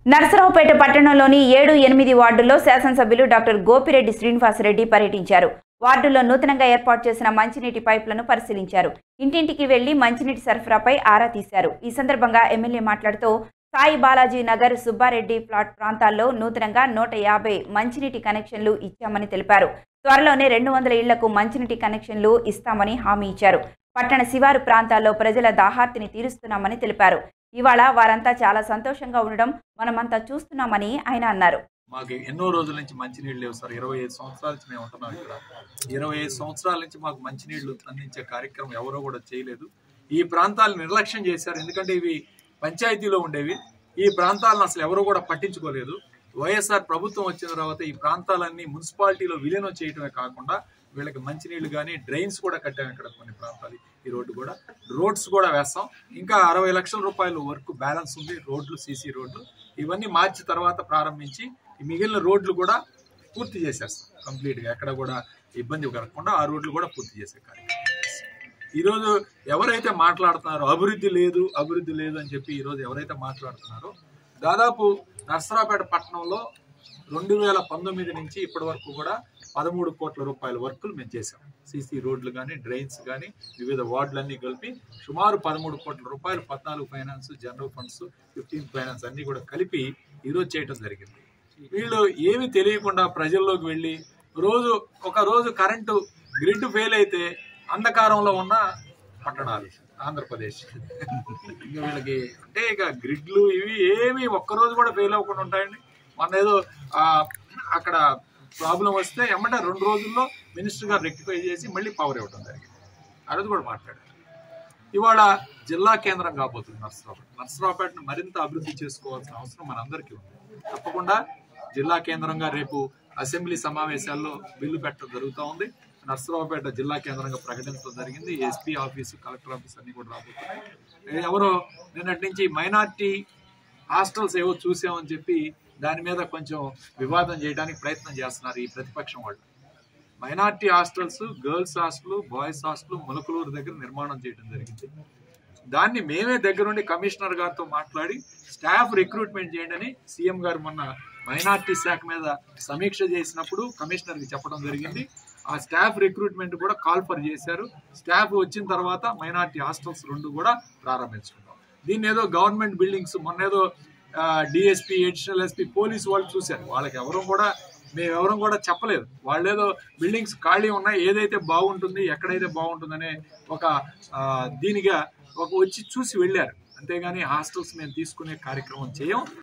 నర్సరావుపేట పట్టణంలోని 7, 8 వార్డుల్లో శాసనసభ్యులు డాక్టర్ గోపిరెడ్డి శ్రీనివాసరెడ్డి పర్యటించారు. వార్డుల్లో నూతనంగా ఏర్పాటు చేసిన మంచినీటి పైపులను పరిశీలించారు. ఇంటింటికి వెళ్లి మంచినీటి సరఫరాపై ఆరా తీశారు. ఈ సందర్భంగా ఎమ్మెల్యే మాట్లాడుతూ సాయి బాలాజీ నగర్, సుబ్బారెడ్డి ప్లాట్ ప్రాంతాల్లో నూతనంగా 150 మంచినీటి కనెక్షన్లు ఇచ్చామని తెలిపారు. త్వరలోనే 200 ఇళ్లకు మంచినీటి కనెక్షన్లు ఇస్తామని హామీ ఇచ్చారు. పట్టణ శివారు ప్రాంతాల్లో ప్రజల దాహార్తిని తీరుస్తున్నామని తెలిపారు. ఇవాళ వారంతా చాలా సంతోషంగా ఉండడం మనమంతా చూస్తున్నామని ఆయన అన్నారు. మాకు ఎన్నో రోజుల నుంచి మంచినీళ్ళు లేవు సార్. 25 సంవత్సరాల నుంచి మేము ఉంటున్నాం ఇక్కడ. 25 సంవత్సరాల నుంచి మాకు మంచినీళ్లు అందించే కార్యక్రమం ఎవరో కూడా చేయలేదు. ఈ ప్రాంతాలు నిర్లక్ష్యం చేశారు. ఎందుకంటే ఇవి పంచాయతీలో ఉండేవి. ఈ ప్రాంతాలను అసలు ఎవరో కూడా పట్టించుకోలేదు. వైఎస్ఆర్ ప్రభుత్వం వచ్చిన తర్వాత ఈ ప్రాంతాలన్నీ మున్సిపాలిటీలో విలీనం చేయటమే కాకుండా వీళ్ళకి మంచినీళ్లు కానీ డ్రైన్స్ కూడా కట్టాము. ఇక్కడ కొన్ని ప్రాంతాలు ఈ రోడ్స్ కూడా వేస్తాం. ఇంకా 60 లక్షల రూపాయలు వర్క్ బ్యాలెన్స్ ఉంది. రోడ్లు, సీసీ రోడ్లు ఇవన్నీ మార్చి తర్వాత ప్రారంభించి ఈ మిగిలిన రోడ్లు కూడా పూర్తి చేసేస్తాం కంప్లీట్గా. ఎక్కడ కూడా ఇబ్బంది కలగకుండా ఆ రోడ్లు కూడా పూర్తి చేసే కార్యక్రమం. ఈరోజు ఎవరైతే మాట్లాడుతున్నారో అభివృద్ధి లేదు అని చెప్పి ఈరోజు ఎవరైతే మాట్లాడుతున్నారో, దాదాపు నర్సరావుపేట పట్టణంలో 2019 నుంచి ఇప్పటి వరకు కూడా 13 కోట్ల రూపాయల వర్కులు మేము చేసాం. సీసీ రోడ్లు కానీ, డ్రైన్స్ కానీ, వివిధ వార్డులన్నీ కలిపి సుమారు 13 కోట్ల రూపాయలు 14 ఫైనాన్స్, జనరల్ ఫండ్స్, 15 ఫైనాన్స్ అన్నీ కూడా కలిపి ఈరోజు చేయటం జరిగింది. వీళ్ళు ఏమి తెలియకుండా ప్రజల్లోకి వెళ్ళి ఒక రోజు కరెంటు గ్రిడ్ ఫెయిల్ అయితే అంధకారంలో ఉన్న పట్టణాలు ఆంధ్రప్రదేశ్. ఇంకా వీళ్ళకి అంటే ఇక గ్రిడ్లు ఇవి ఏమి ఒక్కరోజు కూడా ఫెయిల్ అవ్వకుండా ఉంటాయండి. మొన్న ఏదో అక్కడ ప్రాబ్లం వస్తే ఎమ్మటే 2 రోజుల్లో మినిస్టర్ గారు రెక్టిఫై చేసి మళ్ళీ పవర్ ఇవ్వడం జరిగింది. ఆ రోజు కూడా మాట్లాడారు. ఇవాళ జిల్లా కేంద్రం కాబోతుంది నర్సరావుపేటను మరింత అభివృద్ధి చేసుకోవాల్సిన అవసరం మనందరికీ ఉంది. తప్పకుండా జిల్లా కేంద్రంగా రేపు అసెంబ్లీ సమావేశాల్లో బిల్లు పెట్టడం జరుగుతూ ఉంది. నర్సరావుపేట జిల్లా కేంద్రంగా ప్రకటించడం జరిగింది. ఎస్పీ ఆఫీసు, కలెక్టర్ ఆఫీస్ అన్ని కూడా రాబోతున్నాయి. ఎవరో నిన్నటి నుంచి మైనార్టీ హాస్టల్స్ ఏవో చూసామని చెప్పి దాని మీద కొంచెం వివాదం చేయడానికి ప్రయత్నం చేస్తున్నారు ఈ ప్రతిపక్షం వాళ్ళు. Minority hostels, girls hostel, boys hostel Mulakaluru దగ్గర నిర్మాణం చేయడం జరిగింది. దాన్ని మేమే దగ్గరుండి కమిషనర్ గారితో మాట్లాడి స్టాఫ్ రిక్రూట్మెంట్ చేయండి అని సీఎం గారు మొన్న మైనార్టీ శాఖ మీద సమీక్ష చేసినప్పుడు కమిషనర్కి చెప్పడం జరిగింది. ఆ స్టాఫ్ రిక్రూట్మెంట్ కూడా కాల్ఫర్ చేశారు. స్టాఫ్ వచ్చిన తర్వాత మైనార్టీ హాస్టల్స్ 2 కూడా ప్రారంభించుకుంటాం. దీన్ని ఏదో గవర్నమెంట్ బిల్డింగ్స్ మొన్నేదో డిఎస్పీ, అడిషనల్ ఎస్పీ, పోలీసు వాళ్ళు చూశారు. మేమెవరం కూడా చెప్పలేదు. వాళ్ళేదో బిల్డింగ్స్ ఖాళీ ఉన్నాయి, ఏదైతే బాగుంటుంది, ఎక్కడైతే బాగుంటుందనే ఒక దీనిగా వచ్చి చూసి వెళ్ళారు. అంతేగాని హాస్టల్స్ మేము తీసుకునే కార్యక్రమం చేయం.